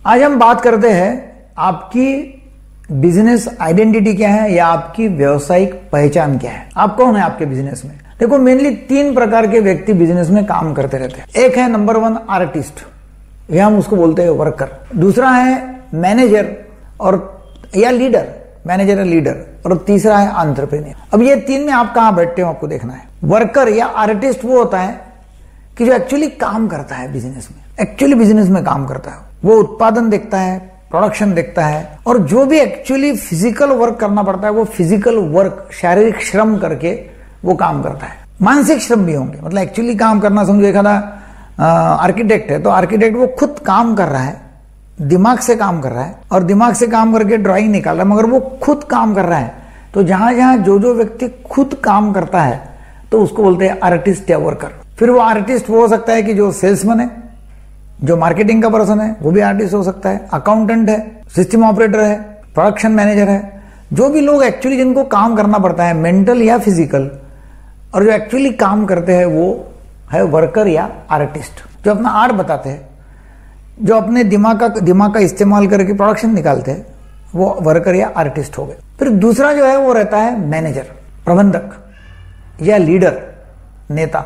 आज हम बात करते हैं आपकी बिजनेस आइडेंटिटी क्या है या आपकी व्यावसायिक पहचान क्या है। आप कौन है आपके बिजनेस में। देखो मेनली 3 प्रकार के व्यक्ति बिजनेस में काम करते रहते हैं। एक है नंबर 1 आर्टिस्ट, या हम उसको बोलते हैं वर्कर। दूसरा है मैनेजर और या लीडर, मैनेजर या लीडर। और तीसरा है एंटरप्रेन्योर। अब ये 3 में आप कहां बैठते हो आपको देखना है। वर्कर या आर्टिस्ट वो होता है कि जो एक्चुअली काम करता है बिजनेस में, एक्चुअली बिजनेस में काम करता है। वो उत्पादन देखता है, प्रोडक्शन देखता है, और जो भी एक्चुअली फिजिकल वर्क करना पड़ता है वो फिजिकल वर्क, शारीरिक श्रम करके वो काम करता है। मानसिक श्रम भी होंगे, मतलब एक्चुअली काम करना। समझो एखादा आर्किटेक्ट है तो आर्किटेक्ट वो खुद काम कर रहा है, दिमाग से काम कर रहा है, और दिमाग से काम करके ड्राइंग निकाल रहा है, मगर वो खुद काम कर रहा है। तो जहां जहां जो व्यक्ति खुद काम करता है तो उसको बोलते हैं आर्टिस्ट या वर्कर। फिर वो आर्टिस्ट वो हो सकता है कि जो सेल्समैन है, जो मार्केटिंग का पर्सन है वो भी आर्टिस्ट हो सकता है, अकाउंटेंट है, सिस्टम ऑपरेटर है, प्रोडक्शन मैनेजर है। जो भी लोग एक्चुअली जिनको काम करना पड़ता है मेंटल या फिजिकल, और जो एक्चुअली काम करते हैं वो है वर्कर या आर्टिस्ट। जो अपना आर्ट बताते हैं, जो अपने दिमाग का इस्तेमाल करके प्रोडक्शन निकालते हैं, वो वर्कर या आर्टिस्ट हो गए। फिर दूसरा जो है वो रहता है मैनेजर, प्रबंधक या लीडर, नेता।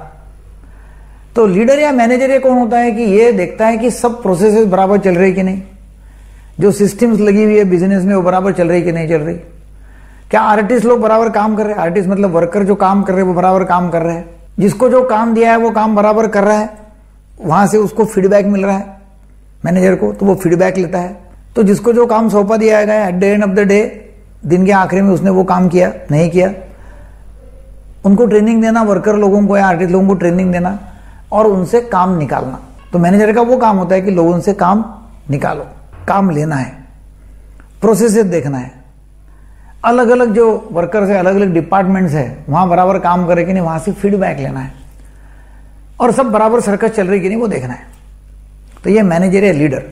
तो लीडर या मैनेजर ये कौन होता है कि ये देखता है कि सब प्रोसेसेस बराबर चल रही कि नहीं, जो सिस्टम्स लगी हुई है बिजनेस में वो बराबर चल रही कि नहीं चल रही, क्या आर्टिस्ट लोग बराबर काम कर रहे हैं। आर्टिस्ट मतलब वर्कर जो काम कर रहे हैं वो बराबर काम कर रहे हैं, जिसको जो काम दिया है वो काम बराबर कर रहा है, वहां से उसको फीडबैक मिल रहा है मैनेजर को, तो वो फीडबैक लेता है। तो जिसको जो काम सौंपा दिया गया at the end of the day, दिन के आखिरी में उसने वो काम किया नहीं किया, उनको ट्रेनिंग देना, वर्कर लोगों को या आर्टिस्ट लोगों को ट्रेनिंग देना और उनसे काम निकालना। तो मैनेजर का वो काम होता है कि लोगों से काम निकालो, काम लेना है, प्रोसेसेस देखना है। अलग अलग जो वर्कर्स है, अलग अलग डिपार्टमेंट्स है, वहां बराबर काम करे कि नहीं, वहां से फीडबैक लेना है, और सब बराबर सर्कस चल रही कि नहीं वो देखना है। तो ये मैनेजर है, लीडर।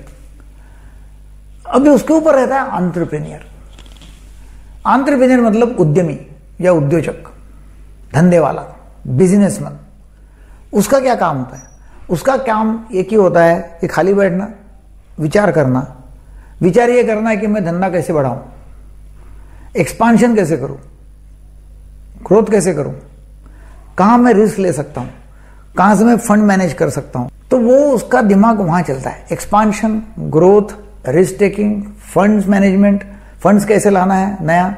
अभी उसके ऊपर रहता है एंटरप्रेन्योर। एंटरप्रेन्योर मतलब उद्यमी या उद्योजक, धंधे वाला, बिजनेसमैन। उसका क्या काम होता है। उसका काम एक ही होता है कि खाली बैठना, विचार करना। विचार ये करना है कि मैं धंधा कैसे बढ़ाऊं, एक्सपांशन कैसे करूं, ग्रोथ कैसे करूं, कहां मैं रिस्क ले सकता हूं, कहां से मैं फंड मैनेज कर सकता हूं। तो वो उसका दिमाग वहां चलता है। Expansion, growth, risk taking, funds management, funds कैसे लाना है नया,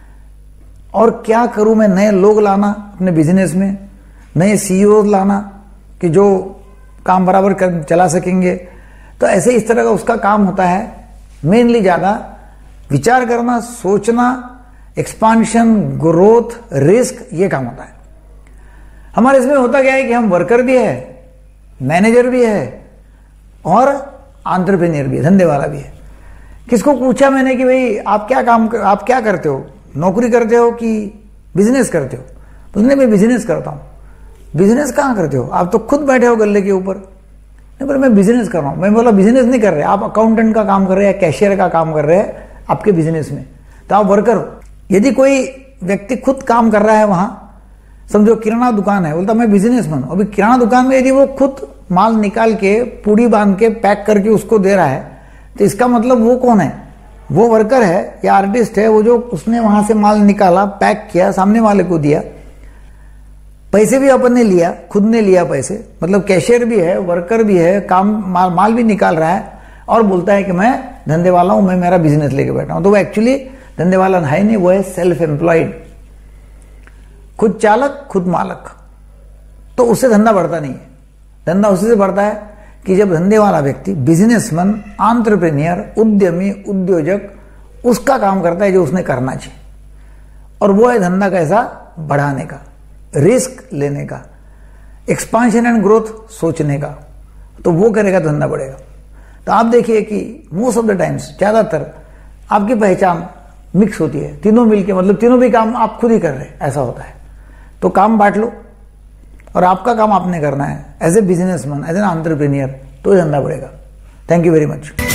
और क्या करूं मैं, नए लोग लाना अपने बिजनेस में, नए सीईओ लाना कि जो काम बराबर कर चला सकेंगे। तो ऐसे इस तरह का उसका काम होता है। मेनली ज्यादा विचार करना, सोचना, एक्सपांशन, ग्रोथ, रिस्क, ये काम होता है। हमारे इसमें होता क्या है कि हम वर्कर भी है, मैनेजर भी है और एंटरप्रेन्योर भी है, धंधे वाला भी है। किसको पूछा मैंने कि भाई आप क्या करते हो, नौकरी करते हो कि बिजनेस करते हो। उसने मैं बिजनेस करता हूं। बिजनेस कहां करते हो, आप तो खुद बैठे हो गले के ऊपर। नहीं बोला मैं बिजनेस कर रहा हूं। मैं बोला बिजनेस नहीं कर रहे, आप अकाउंटेंट का काम कर रहे हैं, कैशियर का काम कर रहे हैं आपके बिजनेस में, तो आप वर्कर हो। यदि कोई व्यक्ति खुद काम कर रहा है वहां, समझो किराना दुकान है, बोलता मैं बिजनेसमैन हूं। अभी किराना दुकान में यदि वो खुद माल निकाल के पूड़ी बांध के पैक करके उसको दे रहा है, तो इसका मतलब वो कौन है, वो वर्कर है या आर्टिस्ट है। वो जो उसने वहां से माल निकाला, पैक किया, सामने वाले को दिया, पैसे भी अपन ने लिया, खुद ने लिया पैसे, मतलब कैशियर भी है, वर्कर भी है, काम माल भी निकाल रहा है, और बोलता है कि मैं धंधे वाला हूं, मैं मेरा बिजनेस लेके बैठा हूं। तो वो एक्चुअली धंधे वाला है नहीं, वो है सेल्फ एम्प्लॉयड, खुद चालक खुद मालक। तो उससे धंधा बढ़ता नहीं है। धंधा उसी से बढ़ता है कि जब धंधे वाला व्यक्ति, बिजनेसमैन, एंटरप्रेन्योर, उद्यमी, उद्योजक, उसका काम करता है जो उसने करना चाहिए, और वो है धंधा कैसा बढ़ाने का, रिस्क लेने का, एक्सपांशन एंड ग्रोथ सोचने का। तो वो करेगा तो धंधा बढ़ेगा। तो आप देखिए कि मोस्ट ऑफ द टाइम्स, ज्यादातर आपकी पहचान मिक्स होती है, तीनों मिलके, मतलब तीनों भी काम आप खुद ही कर रहे हैं, ऐसा होता है। तो काम बांट लो, और आपका काम आपने करना है as a businessman, as an entrepreneur, तो धंधा बढ़ेगा। Thank you very much.